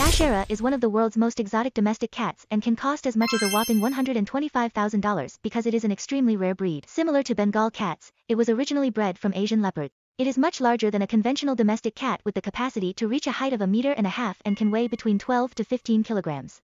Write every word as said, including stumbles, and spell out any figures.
Ashera is one of the world's most exotic domestic cats and can cost as much as a whopping one hundred twenty-five thousand dollars because it is an extremely rare breed. Similar to Bengal cats, it was originally bred from Asian leopards. It is much larger than a conventional domestic cat with the capacity to reach a height of a meter and a half and can weigh between twelve to fifteen kilograms.